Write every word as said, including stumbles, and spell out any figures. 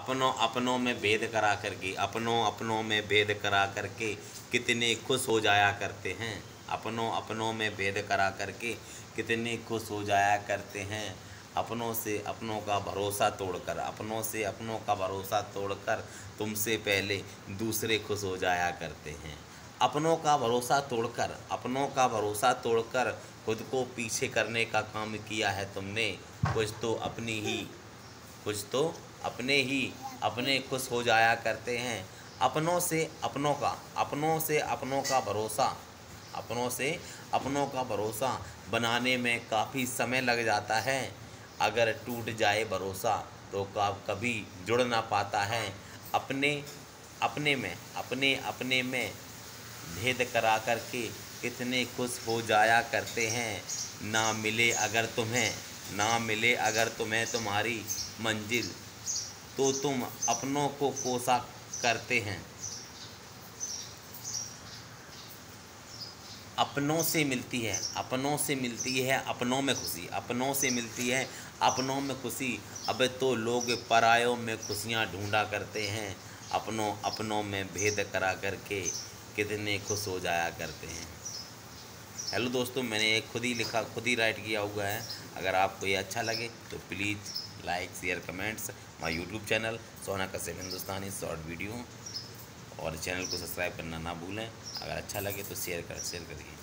अपनों अपनों में भेद करा करके अपनों अपनों में भेद करा करके कितने खुश हो जाया करते हैं। अपनों अपनों में भेद करा करके कितने खुश हो जाया करते हैं। अपनों से अपनों का भरोसा तोड़कर अपनों से अपनों का भरोसा तोड़कर तुमसे पहले दूसरे खुश हो जाया करते हैं। अपनों का भरोसा तोड़कर अपनों का भरोसा तोड़कर खुद को पीछे करने का काम किया है तुमने। कुछ तो अपनी ही कुछ तो अपने ही अपने खुश हो जाया करते हैं। अपनों से अपनों का अपनों से अपनों का भरोसा अपनों से अपनों का भरोसा बनाने में काफ़ी समय लग जाता है। अगर टूट जाए भरोसा तो कभी जुड़ ना पाता है। अपने अपने में अपने अपने में भेद करा करके कितने खुश हो जाया करते हैं। ना मिले अगर तुम्हें ना मिले अगर तुम्हें तुम्हारी मंजिल तो तुम अपनों को कोसा करते हैं। अपनों से मिलती है अपनों से मिलती है अपनों में खुशी अपनों से मिलती है अपनों में खुशी। अब तो लोग परायों में खुशियाँ ढूंढा करते हैं। अपनों अपनों में भेद करा करके कितने खुश हो जाया करते हैं। हेलो दोस्तों, मैंने ये खुद ही लिखा खुद ही राइट किया हुआ है। अगर आपको ये अच्छा लगे तो please like share comments my YouTube channel Sona Kashyap Hindustani short video, और चैनल को सब्सक्राइब करना ना भूलें। अगर अच्छा लगे तो शेयर कर शेयर करिए।